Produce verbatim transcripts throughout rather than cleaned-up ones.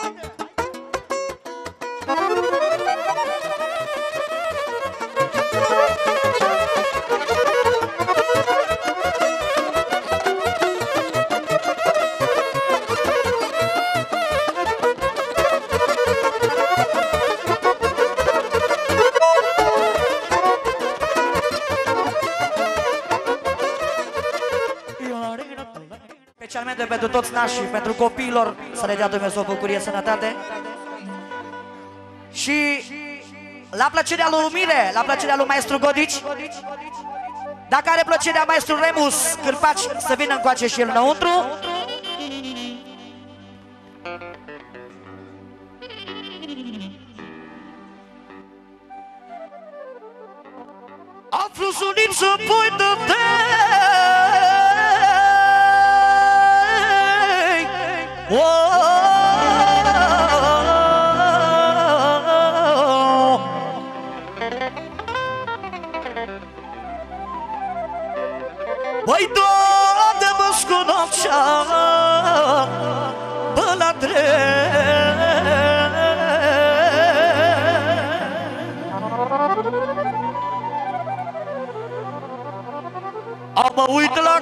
Specialmente pentru toți nașii, pentru copiilor, să le dea Dumnezeu bucurie, sănătate. Și la plăcerea lui Mire, la plăcerea lui Maestru Godici, dacă are plăcerea Maestru Remus Cârpaci să vină încoace și el înăuntru. Aflu suliță, pui de te Băi, Doamne, mă sconocea bă la drept. A mă uit la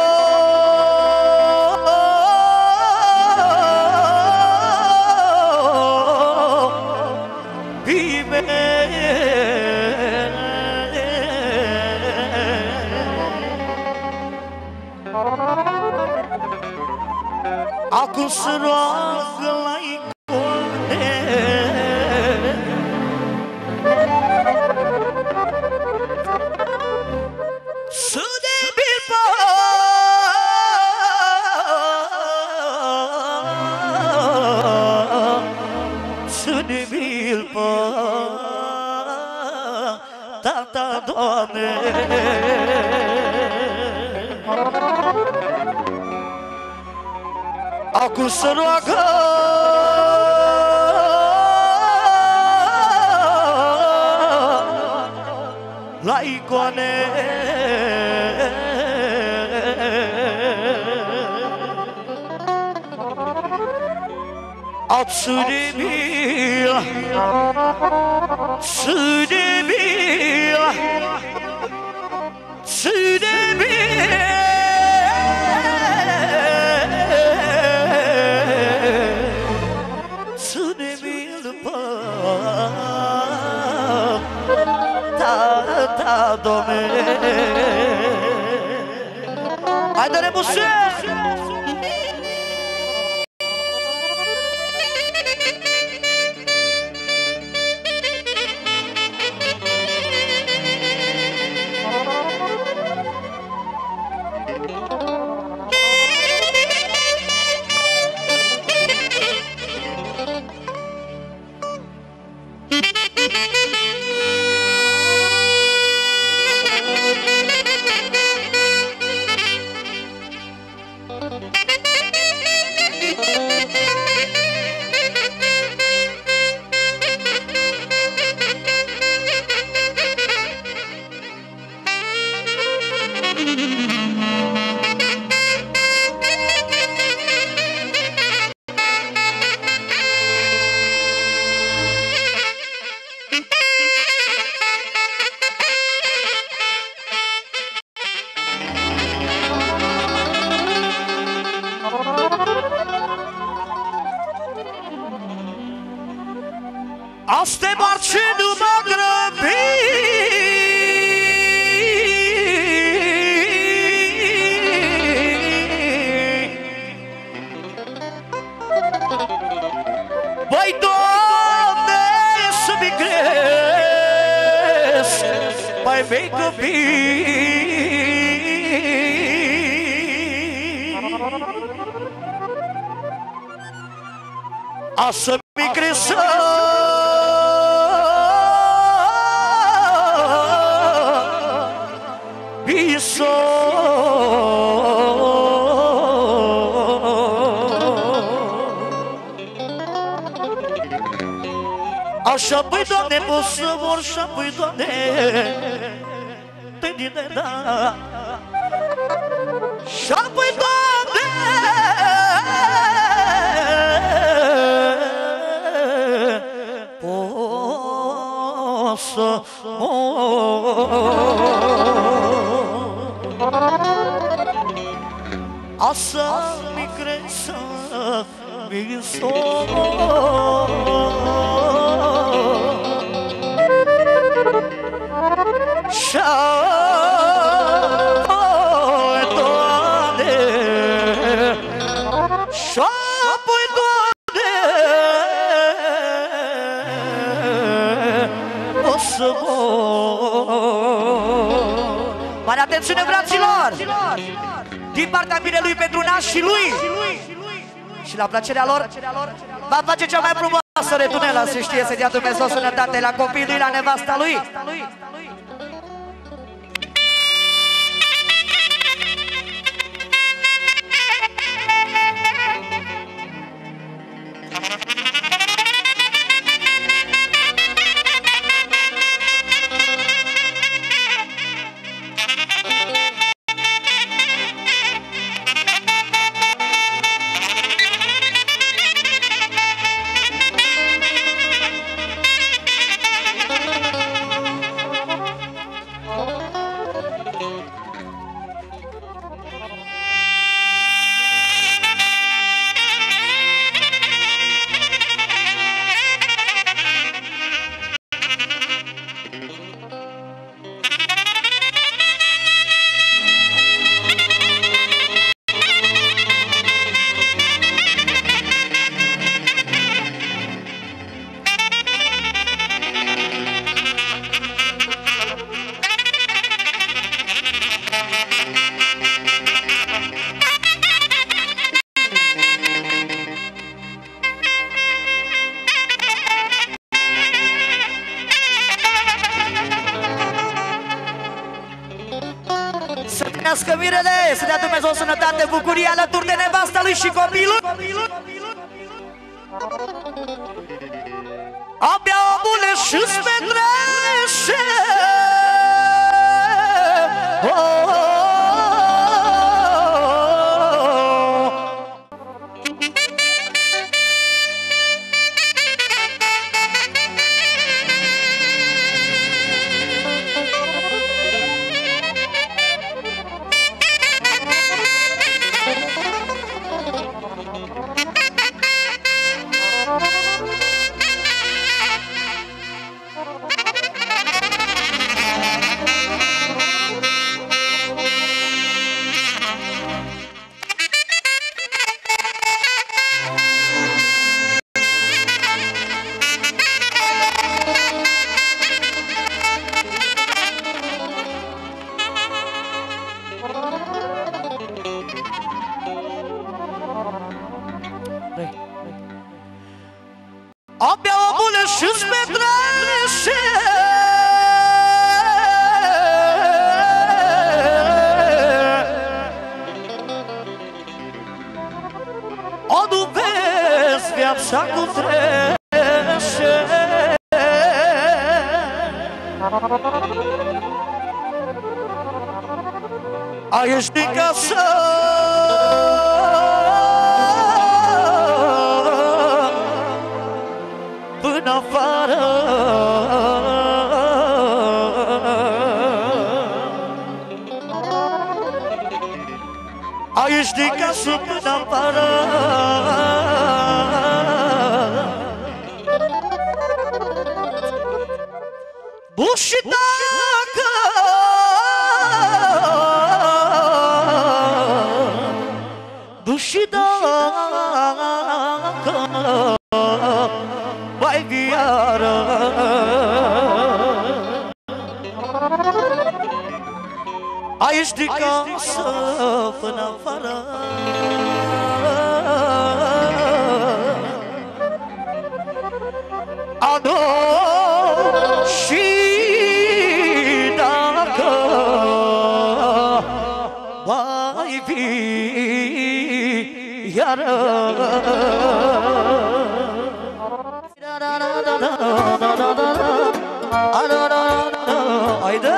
copii mei, acum se roagă la icone să ne bilbă, să ne bilbă, tata, Doamne. Acum se roagă la icoane Atsune mia, tsune mia, tsune mia. Da, Doamne, hai de rebusă! Aste marce nu mă grăbi, băi, Doamne, să-mi crezi, mai mei copii. A să-mi crezi așa, păi, Doamne, pot să mor, așa, păi, Doamne, te dine, da. Și-a, păi, Doamne, să mor. O să-mi crească mi somor. Și-apoi, Doamne, și-apoi, Doamne, o să mor. Mare atențiune, fraților! Din partea binelui pentru nașii lui și la plăcerea lor va face cea mai frumoasă retunelă, să știe, să dea Dumnezeu sănătate la copilul lui, la nevasta lui. Să mirele, să dea Dumnezeu sănătate, bucurie alături de nevasta lui și copilul. Abia omule și-ți petrește. Abia omule și-ți petrește. O, nu vezi viața cum trece. Ai ieși din casă până afară. Ai ieși din casă până afară. Bun, și dacă bun, și dacă mai viară ai ieși din casă până afară. Ado, și dacă mai vii iară. Haide!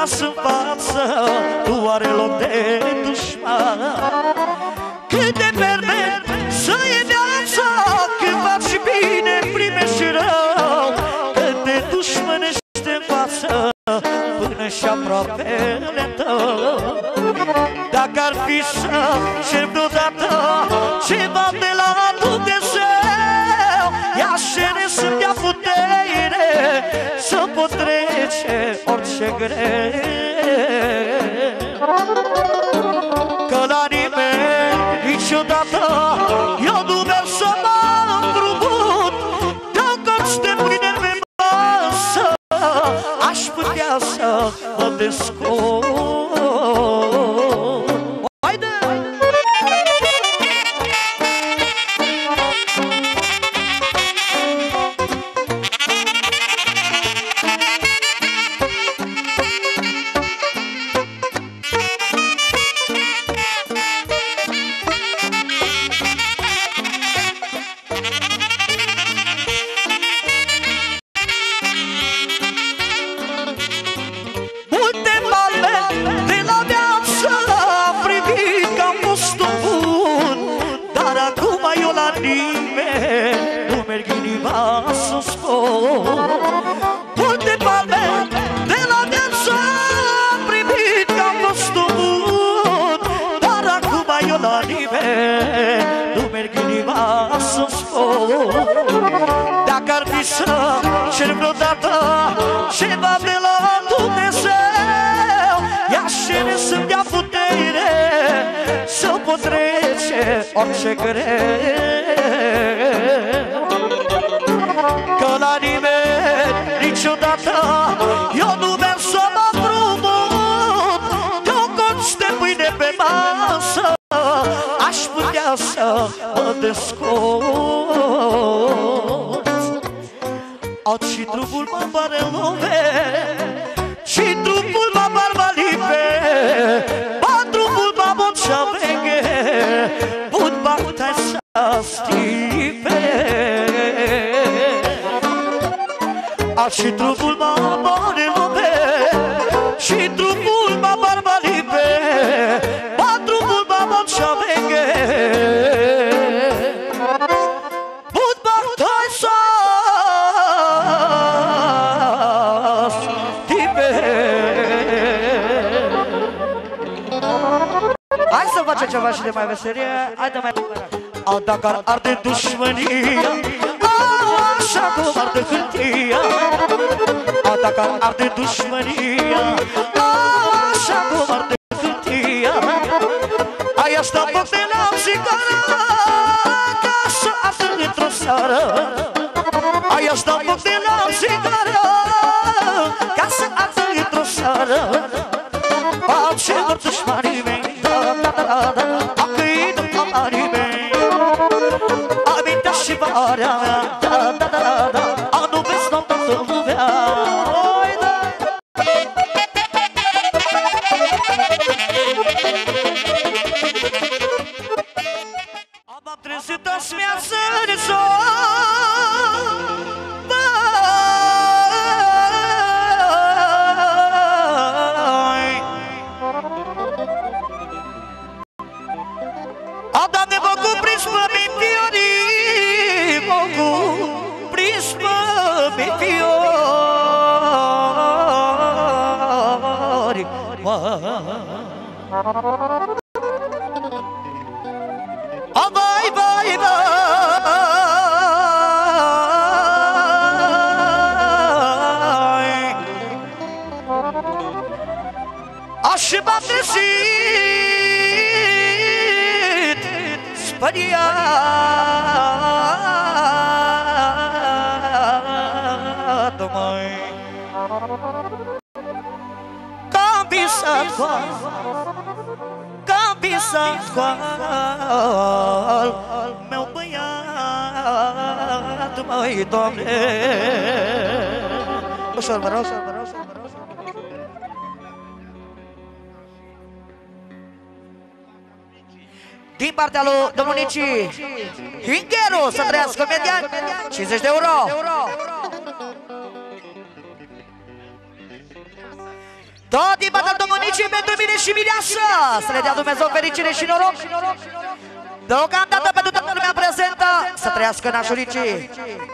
pas în față, nu are loc de dușman. Cât de permet să e viața, când faci bine, primești rău, când te dușmănești în față, până și aproapele tău. Dacă ar fi să cer vreodată ceva de la Dumnezeu, ea cere să-mi dea putere să pot trece orice greu. Că la nimeni niciodată eu nu merg să mă împrumut, dau cărți de mâine pe masă, aș putea să mă descurc. Dacă ar fi să cer vreodată ceva de la Dumnezeu, i-aș cere să-mi dea putere să pot trece orice greu. Că la nimeni niciodată eu nu merg să mă împrumut, dau cărți de mâine pe masă, aș putea să mă descurc. Aut și trupul mă pare lume, și trupul mă barba lipe, ba trupul mă bocea veche, put bactea să stipe. Aut și trupul mă pare lume, și trupul mă barba lipe, ba trupul mă bocea veche, put bactea să hai să facem ceva și de mai veselie. Hai de mai... Au, dacă ar arde dușmânia, au, așa cum arde hârtia. Au, dacă ar arde dușmânia, au, așa cum arde hârtia. Ai asta foc de la țigară, ca să ardă într-o seară. Ai asta foc de la țigară, ca să ardă într-o seară. Au, ce vor dușmanii mei, a căit amarii mei, amintea și varea mea, da, da, da, da, a nu vezi noaptea să lumea. Am trezit azi viață de sol, Doamne, mă cuprins, mă mi-nfiori, mă cuprins, mă mi-nfiori, a, vai, vai, vai, aș bate speriat, măi, că-am visat cu-al, că-am visat cu-al meu băiat, măi, Doamne. Ușor, vă rog, ușor, vă rog, ușor, vă rog. Din partea lui domnul Nici Hingheru, să trăiască median, cincizeci de euro. Tot din partea Domnici pentru mine și Mireasa. Să le dea Dumnezeu fericire și noroc. Deocamdată pentru toată lumea prezentă. Să trăiască nașuricii.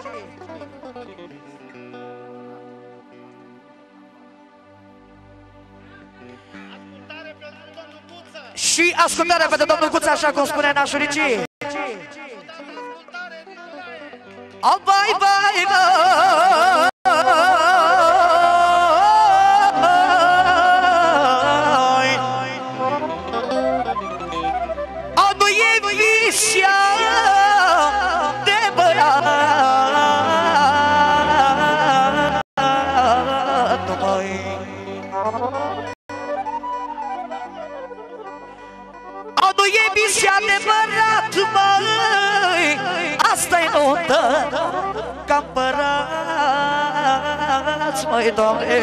Și ascultare pentru domnul Guța, așa cum spune nașuricii. Oh, vai, vai, vai. Oh, nu e visia de băiat, măi. Oh, nu e visia de băiat, măi. Asta-i nuntă ca împărați, măi, Doamne.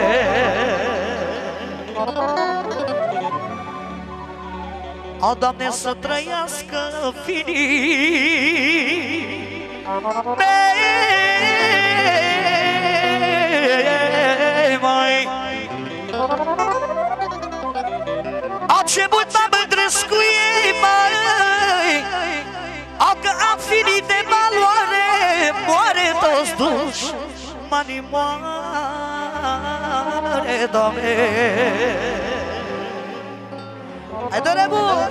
O, Doamne, să trăiască finii mei, măi. O, ce mult m-am mândresc cu ei, măi. O, că am finit de valoare, moare toți duși, mani moare, Doamne. Hai, dă rebus!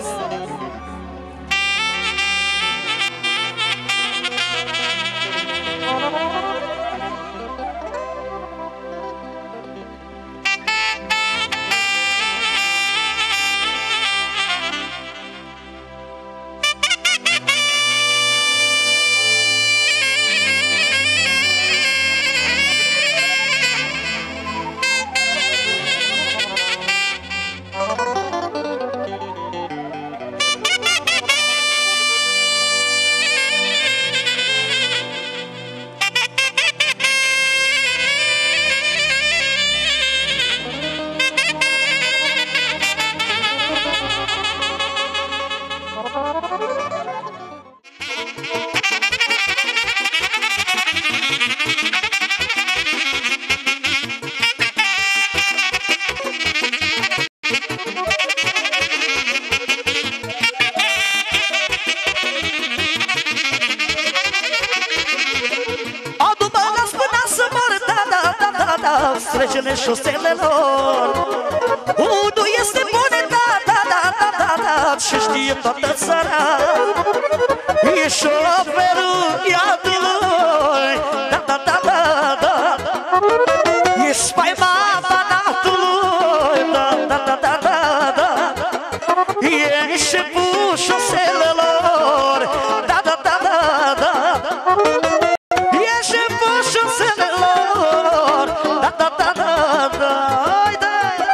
Străgele șoselelor, unul este bun, da, da, da, da, da, da, și știe toată țara. E șoferul iadului, da, da, da, da, da. E spaima banatului, da, da, da, da, da, da. E șeful șoselelor, da, da, da, da, da. E șeful șoselelor, da, da, da, da, da, da.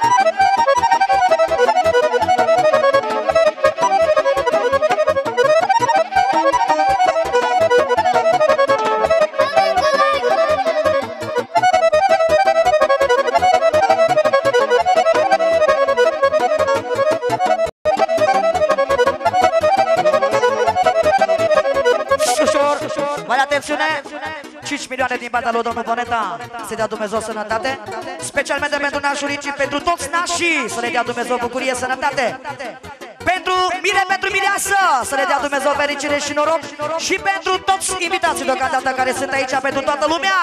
cinci milioane din partea lui domnul Boneta. Să dea Dumnezeu sănătate. Specialmente pentru nașuricii, pentru toți nașii. Să le dea Dumnezeu bucurie, sănătate. Pentru mire, pentru mireasă. Să le dea Dumnezeu fericire și noroc. Și pentru toți invitații deocamdată care sunt aici, pentru toată lumea.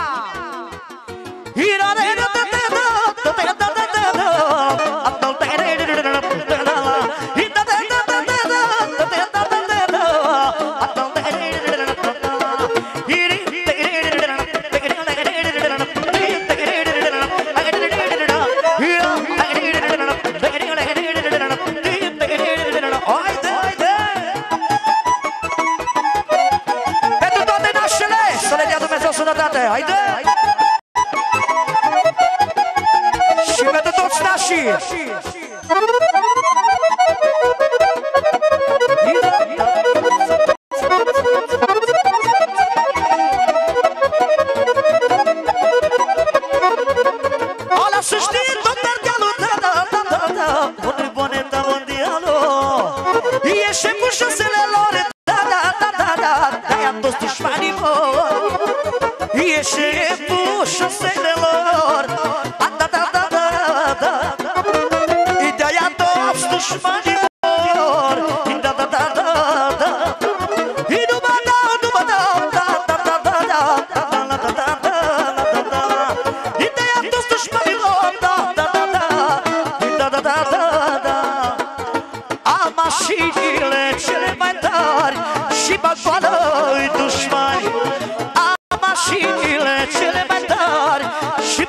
Haide! Și pentru toți nașii! Ala să știi tot Ardealul, da, da, da, da, da. Bunul Boneta mondialul. E șeful șoselelor, da, da, da, da, da. De-aia toți dușmanii vor. E șeful șoselelor, da, da, da, da, da,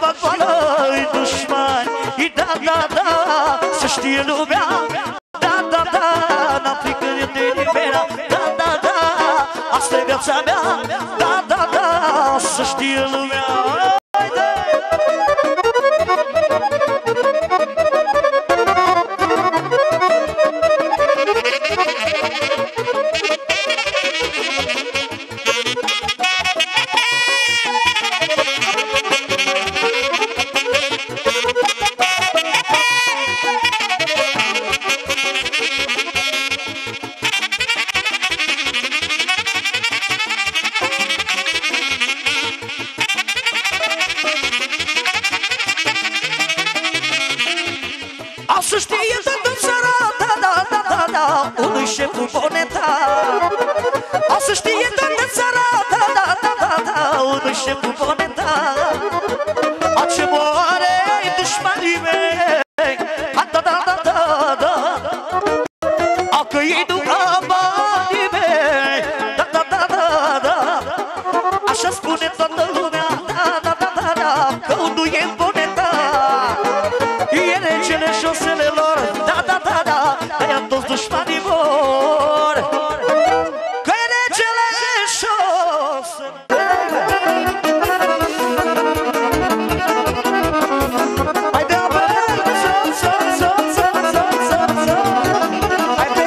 bag goală-i dușmani. Da, da, da, să știe lumea. Da, da, da, n-am frică de nimeni. Da, da, da, asta-i viața mea. Da, da, da, să știe lumea. Să știe toată țara, da, da, da, da, da, unui șeful Boneta. O să știe toată țara, da, da, da, da, da, unui șeful Boneta. A ce moare-i dușmanii mei, a da, da, da, da, da. A că ei duc banii mei, da, da, da, da, da. Așa spune toată lumea, da, da, da, da, da, că unul e Boneta. E regele șoselelor, da, da, da, da, de-aia toți dușmanii vor. Că e regele șoselelor. Hai de apă, să, să, să, să, să, să, să. Hai de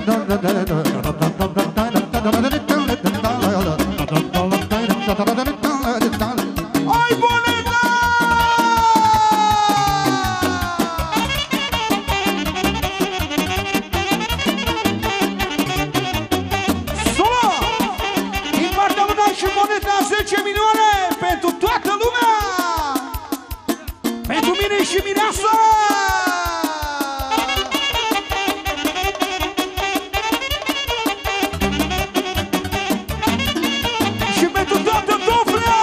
Ai Boneta! Solo! Din partea lui Dan și Boneta zece milioane pentru toată lumea! Pentru mine și mireasa! Și pentru toată Dofrea!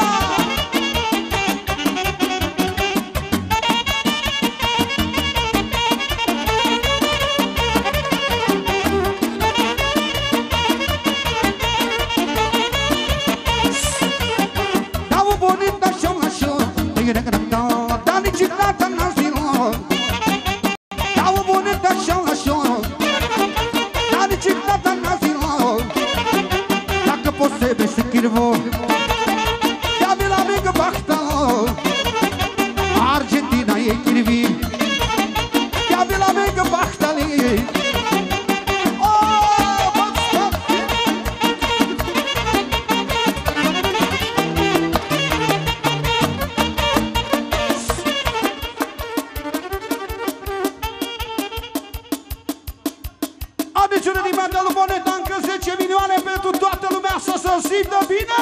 Dau Boneta și-o dar niciodată n-am zilor. Dau Boneta și-o dar niciodată n-am zilor. Dacă poți să vezi să chirvo, ia-mi la mega Bachtalo. Argentina e chirvi, ia-mi la mega Bachtali. Adiciune din partea lui Boneta, încă zece milioane pentru toată lumea să se simtă bine!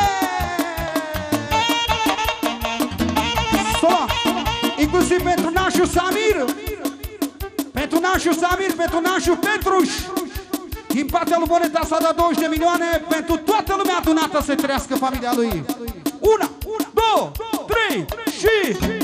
Sola, inclusiv pentru nașul Samir, pentru nașul Samir, pentru nașul Petruș. Din partea lui Boneta s-a dat douăzeci de milioane pentru toată lumea adunată să trăiască familia lui. Una, două, trei și...